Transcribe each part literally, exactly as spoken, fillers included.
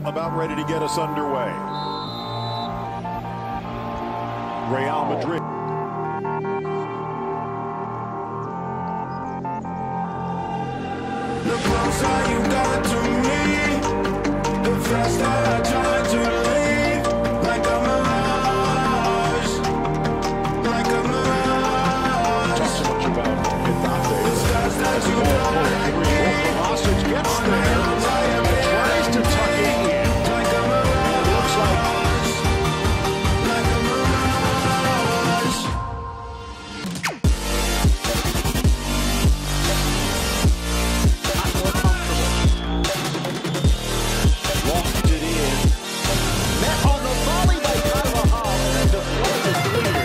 about ready to get us underway. Real Madrid. The closer you got to me, the faster I try to leave. Like a mirage, like a mirage. Talk so much about Getafe. The stars that you don't like me. Kovacic gets there and tries to tuck it in. Like a mirage, It looks like like a mirage. lost it in. Met on the volley by Carvajal and deflected clear.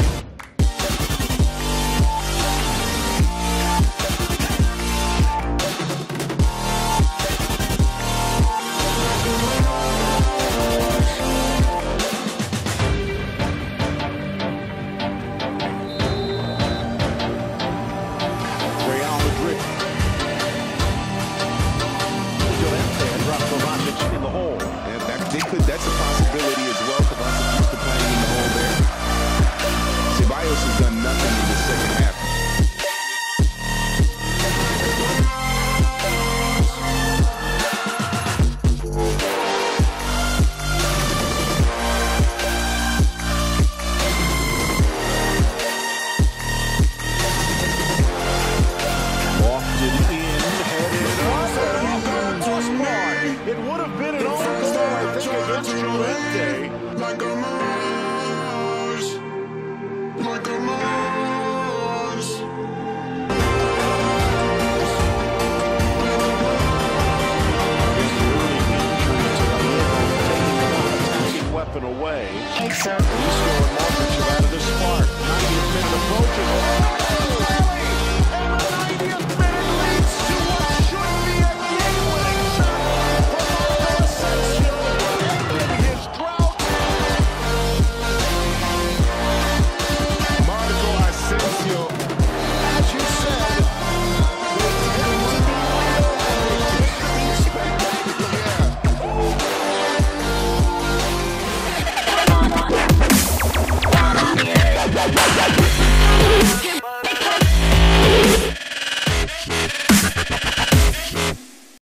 Real Madrid. Llorente and dropped Kovacic in the hole. And that, they could, that's a possibility as well. Kovacic used to playing in the hole there. Ceballos has done nothing in the second half. Lofted in, headed up, crossbar. It would have been an own goal, I think, against Llorente. Like a mirage, like a mirage. His early injury to the heel, taking one attacking weapon away. He's scoring Modric out of the spark. ninetieth minute approaching.